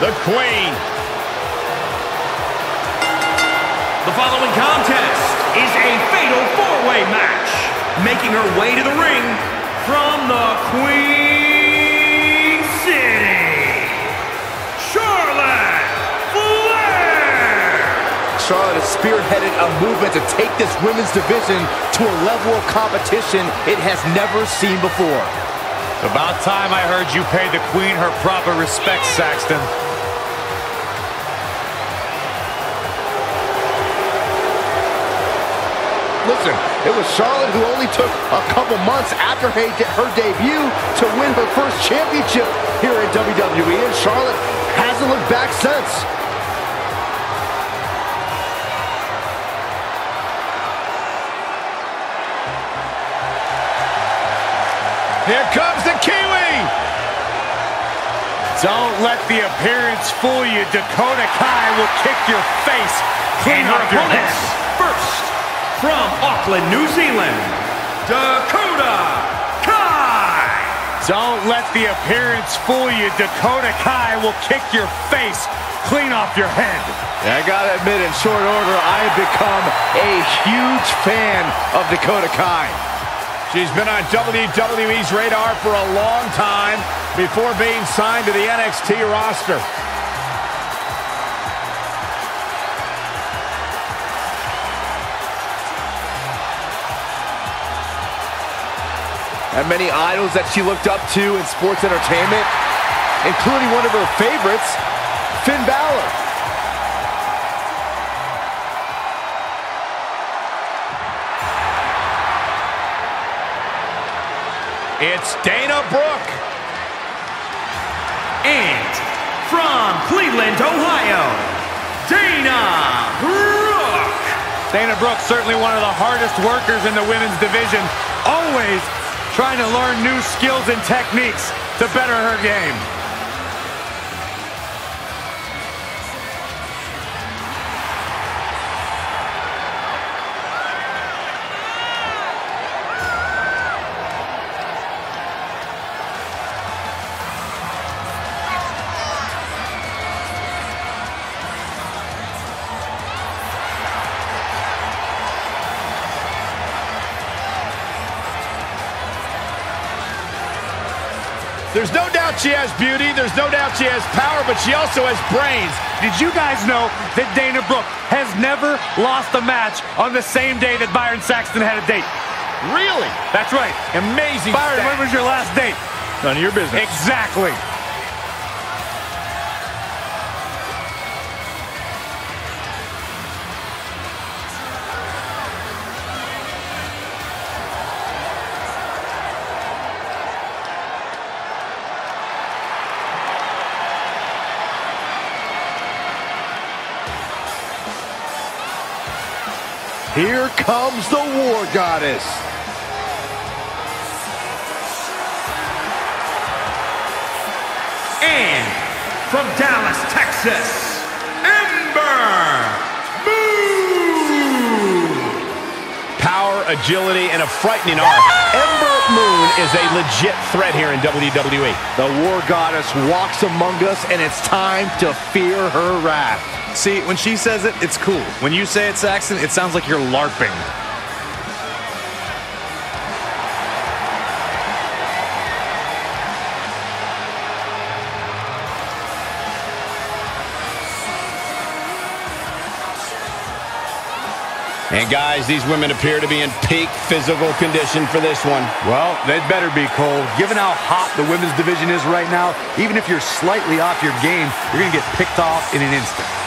the Queen. The following contest is a fatal four-way match. Making her way to the ring from the Queen City, Charlotte Flair. Charlotte has spearheaded a movement to take this women's division to a level of competition it has never seen before. About time I heard you pay the Queen her proper respect, Saxton. Listen, it was Charlotte who only took a couple months after her debut to win her first championship here in WWE, and Charlotte hasn't looked back since. Here comes the Kiwi. Don't let the appearance fool you. Dakota Kai will kick your face clean off your head. First, from Auckland, New Zealand, Dakota Kai. Don't let the appearance fool you. Dakota Kai will kick your face clean off your head. I gotta admit, in short order, I have become a huge fan of Dakota Kai. She's been on WWE's radar for a long time before being signed to the NXT roster. And many idols that she looked up to in sports entertainment, including one of her favorites, Finn Balor. It's Dana Brooke. And from Cleveland, Ohio, Dana Brooke. Dana Brooke, certainly one of the hardest workers in the women's division, always trying to learn new skills and techniques to better her game. There's no doubt she has beauty, there's no doubt she has power, but she also has brains. Did you guys know that Dana Brooke has never lost a match on the same day that Byron Saxton had a date? Really? That's right. Amazing Byron, stat. when was your last date? None of your business. Exactly. Here comes the War Goddess. And from Dallas, Texas, Ember Moon. Power, agility, and a frightening arm. Ember Moon is a legit threat here in WWE. The War Goddess walks among us, and it's time to fear her wrath. See, when she says it, it's cool. When you say it, Saxton, it sounds like you're LARPing. And guys, these women appear to be in peak physical condition for this one. Well, they'd better be, Cole. Given how hot the women's division is right now, even if you're slightly off your game, you're going to get picked off in an instant.